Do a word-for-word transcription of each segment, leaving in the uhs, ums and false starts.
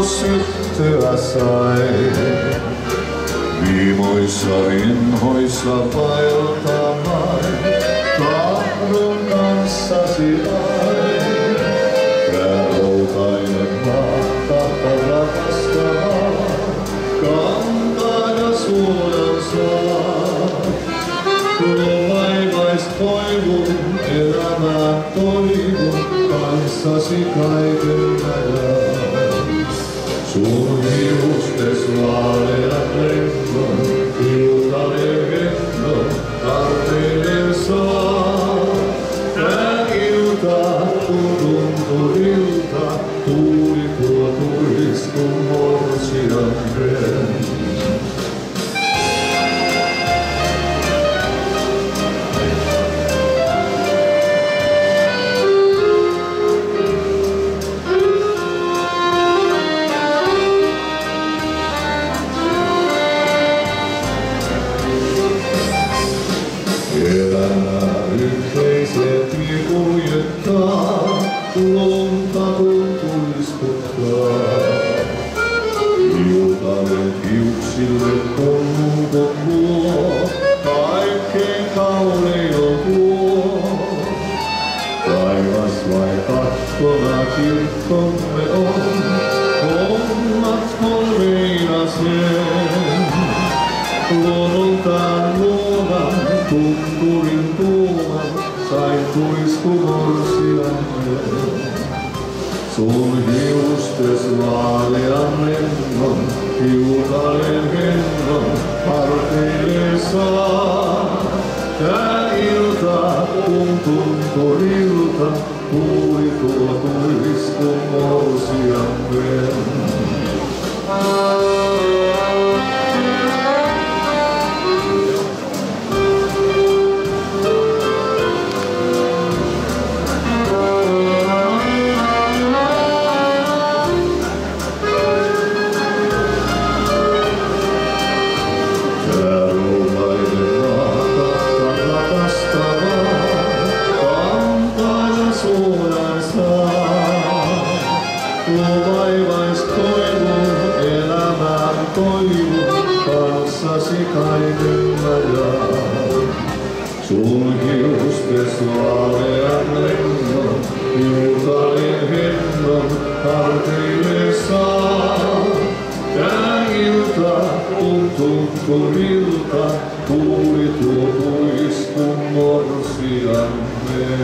syttyä sai. Viimoissa vinhoissa vaeltamaan, tahdon kanssasi aina. Pääroutainen mahtapa rakastamaan, kantaa ja suojan saa. Tuo vaivais toivon, elämään toivon, kanssasi kaiken ajan. Sun hiustes vaaleat lennon, iltanen hennon, tarpeinen saa. Tää ilta, kun tuntui ilta, tuuli tuo tulis, kun morsian ren. Elämää yhteiset kuljettaa, lunta kun tuiskuttaa. Iltalle hiuksille kommukon luo, kaikkein kaunein tuo. Taivas vai kattona kirkkomme on, hommatko meina sen. Luonnoltaan luovan, tunturin tuoman, sain tuisku morsiamme. Sun hiustes vaalean lennon, hiutalen hennon, harteille saa. Tää ilta, kun tunturilta, tuuli tuo tuisku morsiamme. Tuo vaivais toivon, elämään toivon, kanssasi kaiken ajan. Sun hiustes vaalean lennon, iltanen hennon, harteille saa. Tää ilta, kun tunturilta, tuuli tuo tuiskun morsiamme.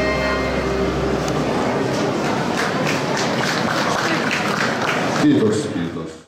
Kiitos.